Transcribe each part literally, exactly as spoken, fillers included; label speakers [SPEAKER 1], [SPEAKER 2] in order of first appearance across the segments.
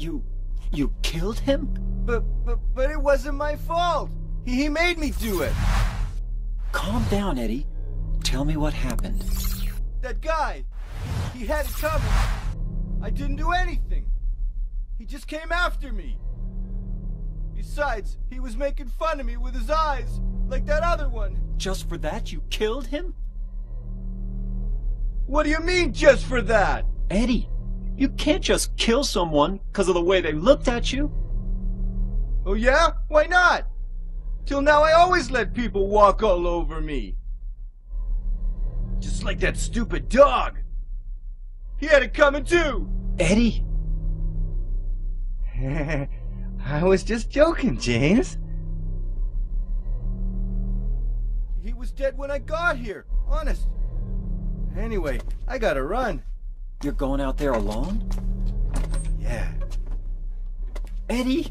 [SPEAKER 1] You... you killed him?
[SPEAKER 2] But, but, but it wasn't my fault. He, he made me do it.
[SPEAKER 1] Calm down, Eddie. Tell me what happened.
[SPEAKER 2] That guy, he had it coming. I didn't do anything. He just came after me. Besides, he was making fun of me with his eyes, like that other one.
[SPEAKER 1] Just for that, you killed him?
[SPEAKER 2] What do you mean, just for that?
[SPEAKER 1] Eddie, you can't just kill someone because of the way they looked at you.
[SPEAKER 2] Oh yeah? Why not? Till now I always let people walk all over me. Just like that stupid dog. He had it coming too.
[SPEAKER 1] Eddie?
[SPEAKER 2] I was just joking, James. He was dead when I got here, honest. Anyway, I gotta run.
[SPEAKER 1] You're going out there alone?
[SPEAKER 2] Yeah.
[SPEAKER 1] Eddie?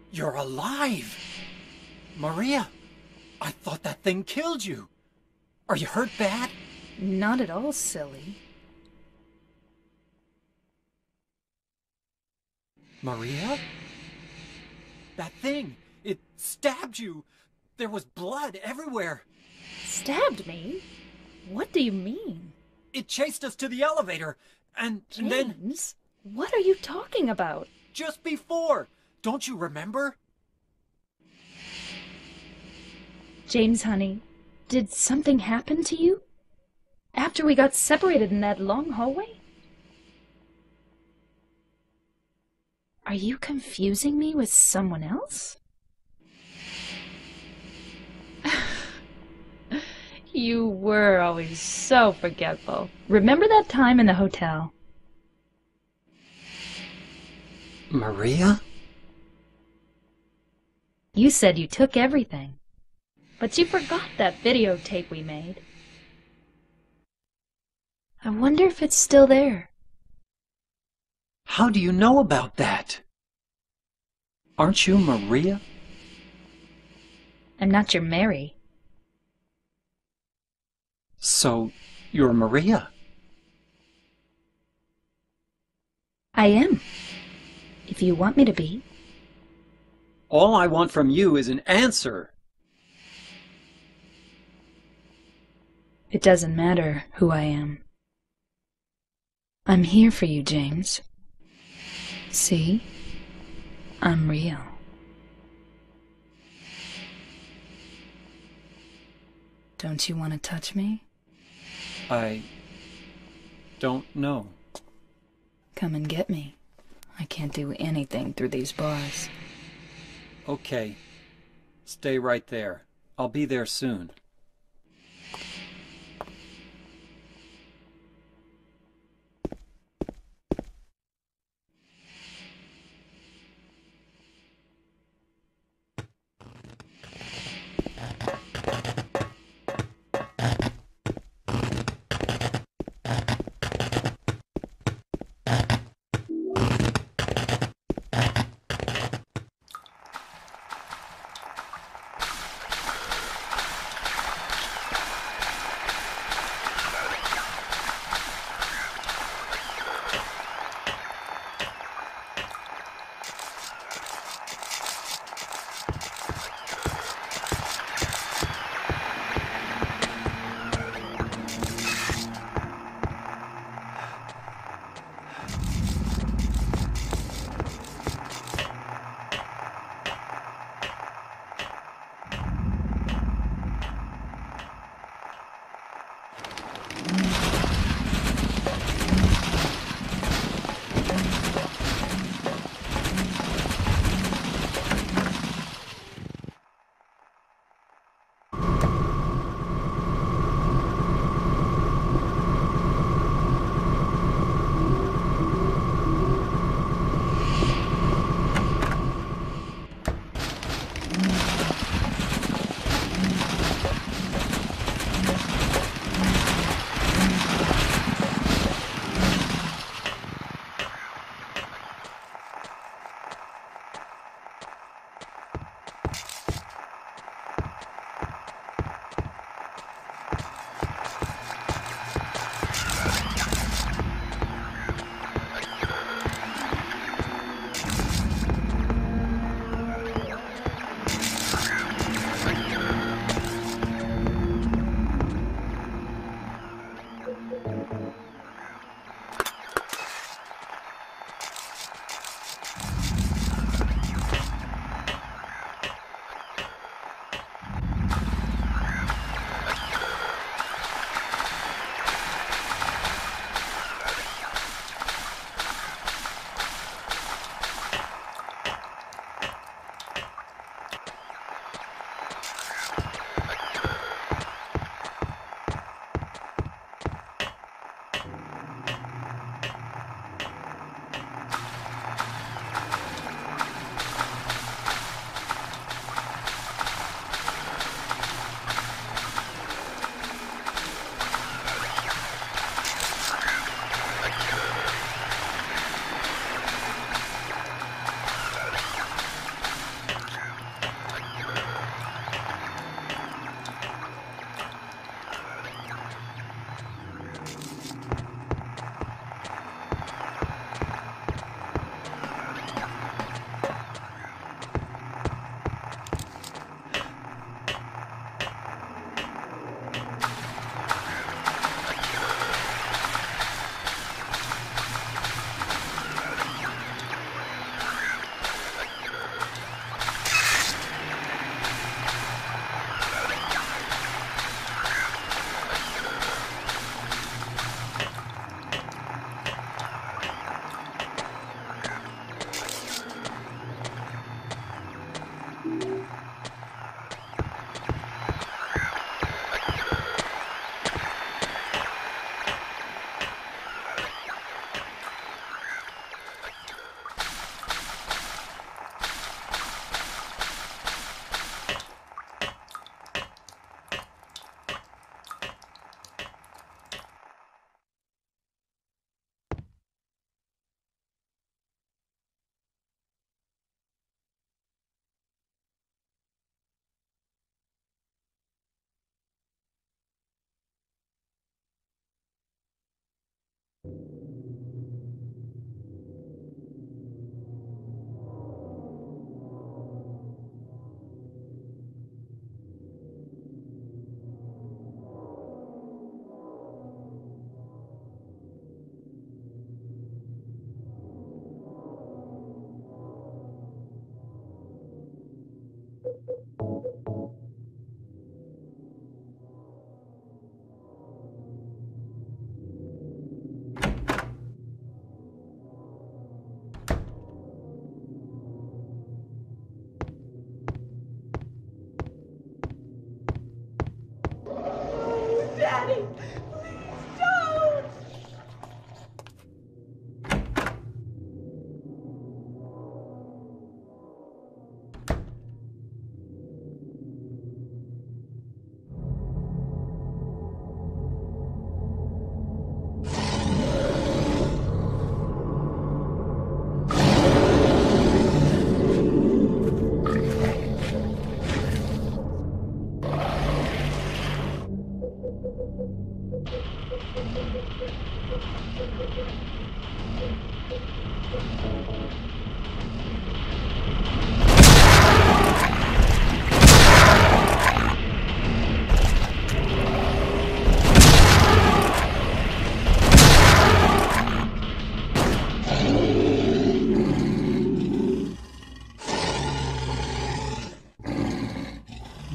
[SPEAKER 1] You're alive! Maria, I thought that thing killed you. Are you hurt bad?
[SPEAKER 3] Not at all, silly.
[SPEAKER 1] Maria? That thing, it stabbed you. There was blood everywhere.
[SPEAKER 3] Stabbed me? What do you mean?
[SPEAKER 1] It chased us to the elevator, and, and then...
[SPEAKER 3] James, what are you talking about?
[SPEAKER 1] Just before! Don't you remember?
[SPEAKER 3] James, honey, did something happen to you? After we got separated in that long hallway? Are you confusing me with someone else? You were always so forgetful. Remember that time in the hotel?
[SPEAKER 1] Maria?
[SPEAKER 3] You said you took everything, but you forgot that videotape we made. I wonder if it's still there.
[SPEAKER 1] How do you know about that? Aren't you Maria?
[SPEAKER 3] I'm not your Mary.
[SPEAKER 1] So, you're Maria?
[SPEAKER 3] I am, if you want me to be.
[SPEAKER 1] All I want from you is an answer.
[SPEAKER 3] It doesn't matter who I am. I'm here for you, James. See? I'm real. Don't you want to touch me?
[SPEAKER 1] I don't know.
[SPEAKER 3] Come and get me. I can't do anything through these bars.
[SPEAKER 1] Okay. Stay right there. I'll be there soon.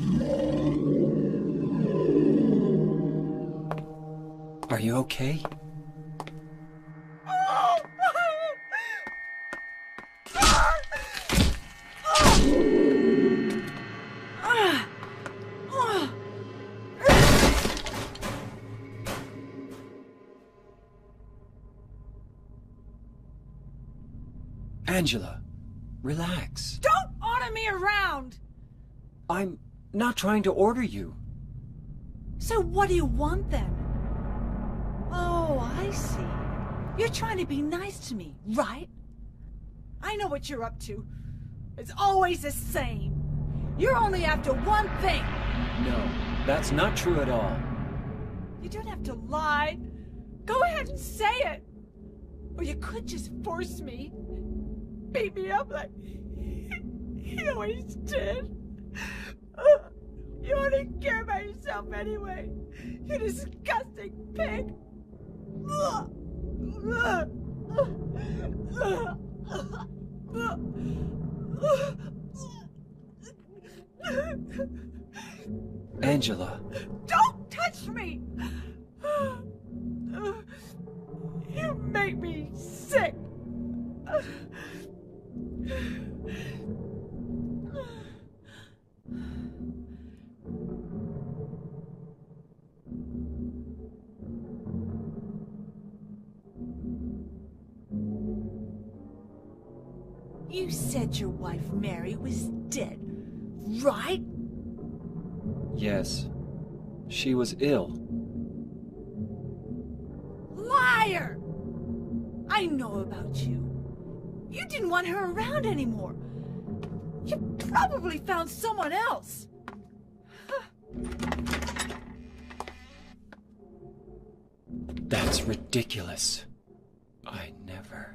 [SPEAKER 1] Are you okay? Angela, relax.
[SPEAKER 4] Don't order me around!
[SPEAKER 1] I'm not trying to order you.
[SPEAKER 4] So what do you want then? Oh, I see. You're trying to be nice to me, right? I know what you're up to. It's always the same. You're only after one thing.
[SPEAKER 1] No, that's not true at all.
[SPEAKER 4] You don't have to lie. Go ahead and say it. Or you could just force me. Beat me up like he always did. You only care about yourself anyway. You disgusting pig.
[SPEAKER 1] Angela.
[SPEAKER 4] Don't touch me! You make me sick. You said your wife Mary was dead, right?
[SPEAKER 1] Yes. She was ill.
[SPEAKER 4] Liar! I know about you. You didn't want her around anymore. You probably found someone else.
[SPEAKER 1] That's ridiculous. I never...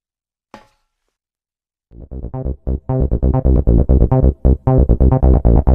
[SPEAKER 5] Thank you.